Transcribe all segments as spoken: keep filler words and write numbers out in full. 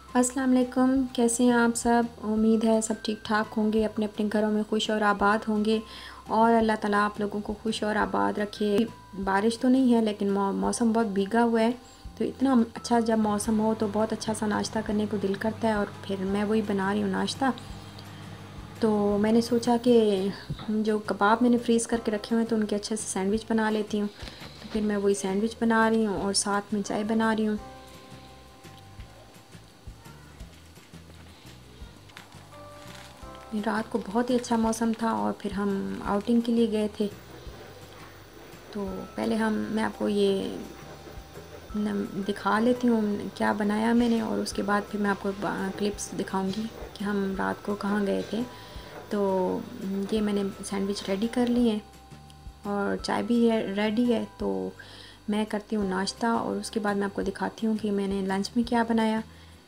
अस्सलाम वालेकुम, कैसे हैं आप सब। उम्मीद है सब ठीक ठाक होंगे, अपने अपने घरों में खुश और आबाद होंगे और अल्लाह ताला आप लोगों को खुश और आबाद रखे। बारिश तो नहीं है लेकिन मौ, मौसम बहुत भीगा हुआ है, तो इतना अच्छा जब मौसम हो तो बहुत अच्छा सा नाश्ता करने को दिल करता है। और फिर मैं वही बना रही हूँ नाश्ता। तो मैंने सोचा कि जो कबाब मैंने फ्रीज़ करके रखे हुए हैं तो उनके अच्छे से सैंडविच बना लेती हूँ। तो फिर मैं वही सैंडविच बना रही हूँ और साथ में चाय बना रही हूँ। रात को बहुत ही अच्छा मौसम था और फिर हम आउटिंग के लिए गए थे। तो पहले हम मैं आपको ये दिखा लेती हूँ क्या बनाया मैंने, और उसके बाद फिर मैं आपको क्लिप्स दिखाऊंगी कि हम रात को कहाँ गए थे। तो ये मैंने सैंडविच रेडी कर लिए हैं और चाय भी है रेडी है। तो मैं करती हूँ नाश्ता और उसके बाद मैं आपको दिखाती हूँ कि मैंने लंच में क्या बनाया।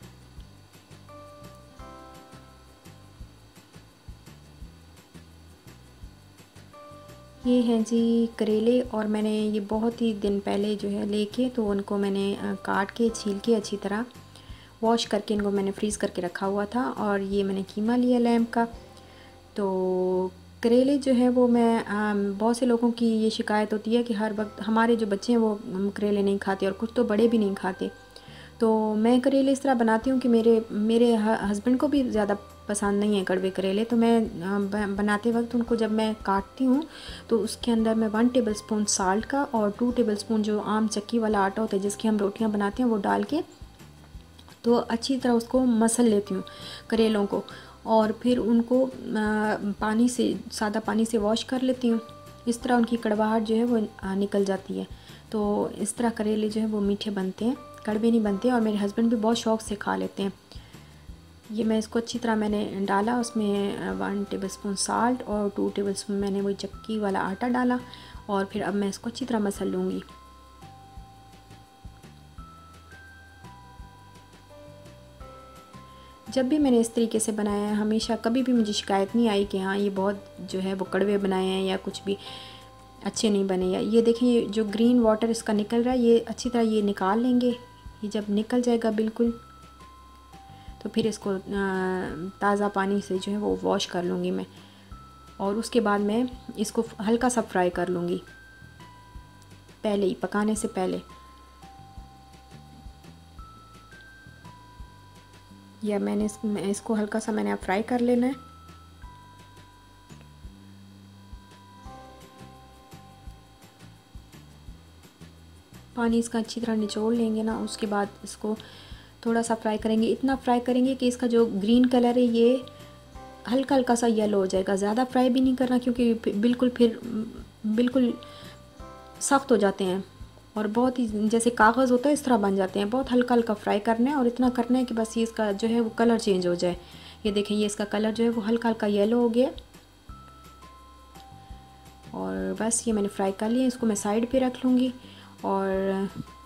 ये हैं जी करेले, और मैंने ये बहुत ही दिन पहले जो है लेके तो उनको मैंने काट के छील के अच्छी तरह वॉश करके इनको मैंने फ्रीज़ करके रखा हुआ था। और ये मैंने कीमा लिया लैम्प का। तो करेले जो है वो मैं बहुत से लोगों की ये शिकायत होती है कि हर वक्त हमारे जो बच्चे हैं वो करेले नहीं खाते और कुछ तो बड़े भी नहीं खाते। तो मैं करेले इस तरह बनाती हूँ कि मेरे मेरे हस्बैंड को भी ज़्यादा पसंद नहीं है कड़वे करेले। तो मैं बनाते वक्त उनको जब मैं काटती हूँ तो उसके अंदर मैं वन टेबल स्पून साल्ट का और टू टेबल स्पून जो आम चक्की वाला आटा होता है जिसकी हम रोटियाँ बनाते हैं वो डाल के तो अच्छी तरह उसको मसल लेती हूँ करेलों को। और फिर उनको पानी से सादा पानी से वॉश कर लेती हूँ। इस तरह उनकी कड़वाहट जो है वो निकल जाती है। तो इस तरह करेले जो है वो मीठे बनते हैं, कड़वे नहीं बनते, और मेरे हस्बैंड भी बहुत शौक़ से खा लेते हैं। ये मैं इसको अच्छी तरह मैंने डाला, उसमें वन टेबल स्पून साल्ट और टू टेबल स्पून मैंने वही चक्की वाला आटा डाला। और फिर अब मैं इसको अच्छी तरह मसल लूँगी। जब भी मैंने इस तरीके से बनाया है हमेशा कभी भी मुझे शिकायत नहीं आई कि हाँ ये बहुत जो है वो कड़वे बनाए हैं या कुछ भी अच्छे नहीं बने। या ये देखें ये जो ग्रीन वाटर इसका निकल रहा है ये अच्छी तरह ये निकाल लेंगे। ये जब निकल जाएगा बिल्कुल तो फिर इसको ताज़ा पानी से जो है वो वॉश कर लूँगी मैं। और उसके बाद मैं इसको हल्का सा फ्राई कर लूँगी पहले ही, पकाने से पहले। या मैंने इस, इसको हल्का सा मैंने फ्राई कर लेना है। पानी इसका अच्छी तरह निचोड़ लेंगे ना, उसके बाद इसको थोड़ा सा फ्राई करेंगे। इतना फ्राई करेंगे कि इसका जो ग्रीन कलर है ये हल्का हल्का सा येलो हो जाएगा। ज़्यादा फ्राई भी नहीं करना क्योंकि बिल्कुल फिर बिल्कुल सख्त हो जाते हैं और बहुत ही जैसे कागज़ होता है इस तरह बन जाते हैं। बहुत हल्का हल्का फ्राई करना है और इतना करना है कि बस ये इसका जो है वो कलर चेंज हो जाए। ये देखें ये इसका कलर जो है वो हल्का हल्का येलो हो गया। और बस ये मैंने फ्राई कर लिया, इसको मैं साइड पे रख लूँगी। और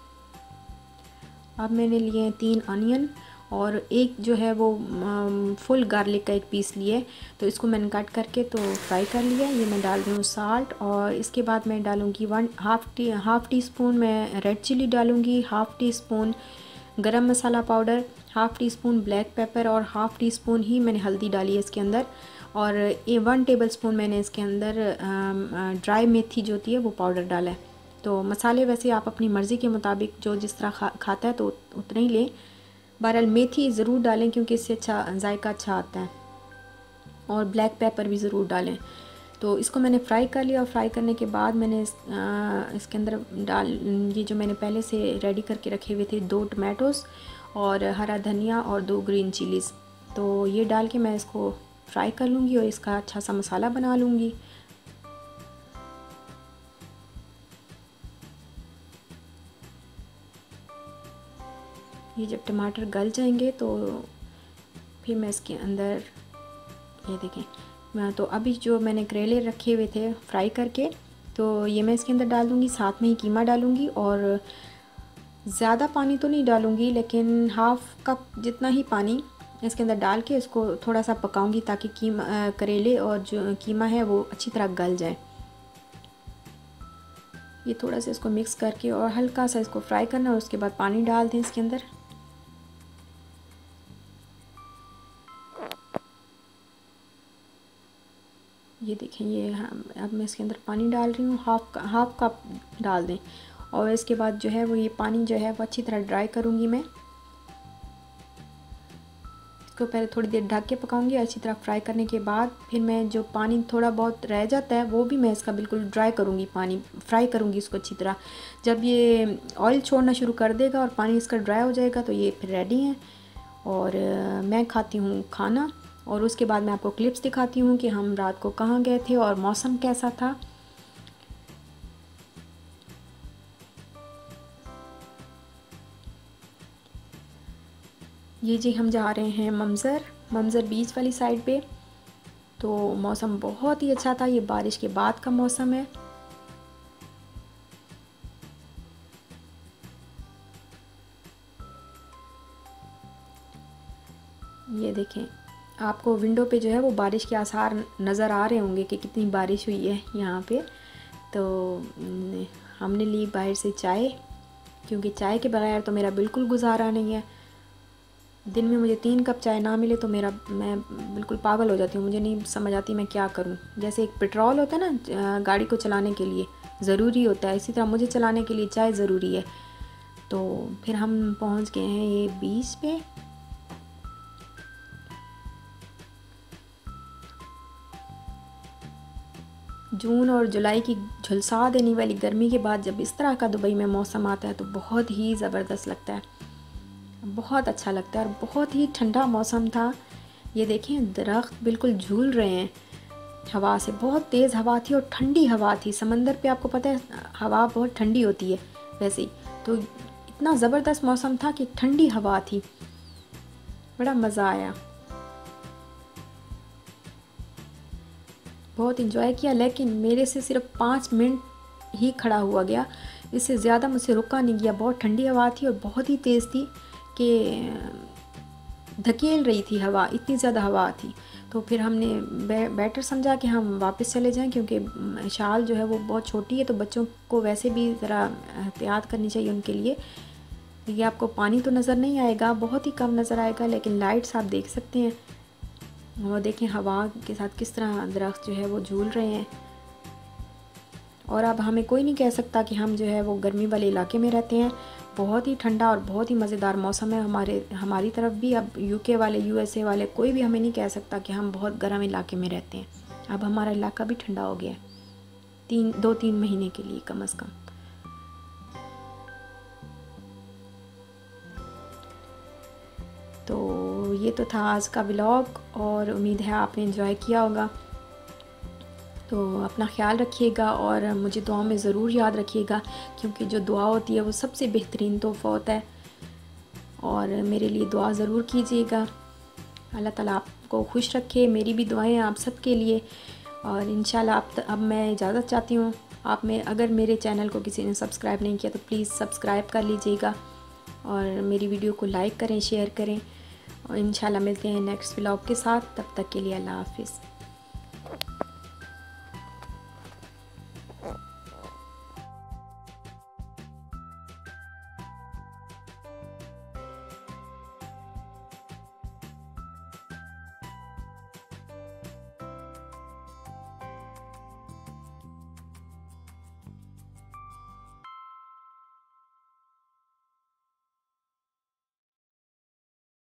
अब मैंने लिए हैं तीन अनियन और एक जो है वो फुल गार्लिक का एक पीस लिए। तो इसको मैंने कट करके तो फ्राई कर लिया। ये मैं डाल रही हूँ साल्ट, और इसके बाद मैं डालूँगी one half tea half teaspoon मैं रेड चिली डालूँगी, half teaspoon garam masala powder, half teaspoon black pepper और हाफ़ टी स्पून ही मैंने हल्दी डाली है इसके अंदर। और ये वन टेबल स्पून मैंने इसके अंदर ड्राई मेथी जो होती है वो पाउडर डाला है। तो मसाले वैसे आप अपनी मर्ज़ी के मुताबिक जो जिस तरह खा खाता है तो उतना ही लें। बहरहाल मेथी ज़रूर डालें क्योंकि इससे अच्छा जायका अच्छा आता है, और ब्लैक पेपर भी ज़रूर डालें। तो इसको मैंने फ्राई कर लिया और फ्राई करने के बाद मैंने इस, आ, इसके अंदर डाल ये जो मैंने पहले से रेडी करके रखे हुए थे दो टमाटोज़ और हरा धनिया और दो ग्रीन चिलीज़, तो ये डाल के मैं इसको फ्राई कर लूँगी और इसका अच्छा सा मसाला बना लूँगी। ये जब टमाटर गल जाएंगे तो फिर मैं इसके अंदर ये देखें मैं तो अभी जो मैंने करेले रखे हुए थे फ्राई करके तो ये मैं इसके अंदर डाल दूँगी, साथ में ही कीमा डालूँगी। और ज़्यादा पानी तो नहीं डालूँगी लेकिन हाफ़ कप जितना ही पानी इसके अंदर डाल के इसको थोड़ा सा पकाऊँगी ताकि कीमा करेले और जो कीमा है वो अच्छी तरह गल जाए। ये थोड़ा सा इसको मिक्स करके और हल्का सा इसको फ्राई करना और उसके बाद पानी डाल दें इसके अंदर। ये देखें, ये अब मैं इसके अंदर पानी डाल रही हूँ, हाफ हाफ कप डाल दें। और इसके बाद जो है वो ये पानी जो है वो अच्छी तरह ड्राई करूँगी मैं। इसको पहले थोड़ी देर ढक के पकाऊंगी। अच्छी तरह फ्राई करने के बाद फिर मैं जो पानी थोड़ा बहुत रह जाता है वो भी मैं इसका बिल्कुल ड्राई करूँगी, पानी फ्राई करूँगी इसको अच्छी तरह। जब ये ऑयल छोड़ना शुरू कर देगा और पानी इसका ड्राई हो जाएगा तो ये फिर रेडी हैं। और मैं खाती हूँ खाना, और उसके बाद मैं आपको क्लिप्स दिखाती हूँ कि हम रात को कहाँ गए थे और मौसम कैसा था। ये जी हम जा रहे हैं मंजर मंजर बीच वाली साइड पे। तो मौसम बहुत ही अच्छा था, ये बारिश के बाद का मौसम है। ये देखें, आपको विंडो पे जो है वो बारिश के आसार नज़र आ रहे होंगे कि कितनी बारिश हुई है यहाँ पे। तो हमने ली बाहर से चाय, क्योंकि चाय के बगैर तो मेरा बिल्कुल गुजारा नहीं है। दिन में मुझे तीन कप चाय ना मिले तो मेरा मैं बिल्कुल पागल हो जाती हूँ, मुझे नहीं समझ आती मैं क्या करूँ। जैसे एक पेट्रोल होता है ना गाड़ी को चलाने के लिए ज़रूरी होता है, इसी तरह मुझे चलाने के लिए चाय ज़रूरी है। तो फिर हम पहुँच गए हैं ये बीच पे। जून और जुलाई की झुलसा देने वाली गर्मी के बाद जब इस तरह का दुबई में मौसम आता है तो बहुत ही ज़बरदस्त लगता है, बहुत अच्छा लगता है। और बहुत ही ठंडा मौसम था। ये देखें, दरख्त बिल्कुल झूल रहे हैं हवा से, बहुत तेज़ हवा थी और ठंडी हवा थी। समंदर पे आपको पता है हवा बहुत ठंडी होती है वैसे ही, तो इतना ज़बरदस्त मौसम था कि ठंडी हवा थी, बड़ा मज़ा आया, बहुत इंजॉय किया। लेकिन मेरे से सिर्फ पाँच मिनट ही खड़ा हुआ गया, इससे ज़्यादा मुझसे रुका नहीं गया। बहुत ठंडी हवा थी और बहुत ही तेज़ थी कि धकेल रही थी हवा, इतनी ज़्यादा हवा थी। तो फिर हमने बे, बेटर समझा कि हम वापस चले जाएं, क्योंकि शाल जो है वो बहुत छोटी है, तो बच्चों को वैसे भी ज़रा एहतियात करनी चाहिए उनके लिए। ये आपको पानी तो नज़र नहीं आएगा, बहुत ही कम नज़र आएगा, लेकिन लाइट्स आप देख सकते हैं। वो देखें हवा के साथ किस तरह दरख्त जो है वो झूल रहे हैं। और अब हमें कोई नहीं कह सकता कि हम जो है वो गर्मी वाले इलाके में रहते हैं। बहुत ही ठंडा और बहुत ही मज़ेदार मौसम है हमारे हमारी तरफ भी। अब यूके वाले, यूएसए वाले, कोई भी हमें नहीं कह सकता कि हम बहुत गर्म इलाके में रहते हैं। अब हमारा इलाका भी ठंडा हो गया है, तीन दो तीन महीने के लिए कम से कम। तो ये तो था आज का व्लॉग, और उम्मीद है आपने एंजॉय किया होगा। तो अपना ख्याल रखिएगा और मुझे दुआ में ज़रूर याद रखिएगा, क्योंकि जो दुआ होती है वो सबसे बेहतरीन तोहफ़ा होता है। और मेरे लिए दुआ ज़रूर कीजिएगा। अल्लाह ताला आपको खुश रखे, मेरी भी दुआएं आप सबके लिए। और इंशाल्लाह आप अब मैं इजाज़त चाहती हूँ। आप में अगर मेरे चैनल को किसी ने सब्सक्राइब नहीं किया तो प्लीज़ सब्सक्राइब कर लीजिएगा, और मेरी वीडियो को लाइक करें, शेयर करें। और इंशाल्लाह मिलते हैं नेक्स्ट व्लॉग के साथ। तब तक के लिए अल्लाह हाफ़िज़।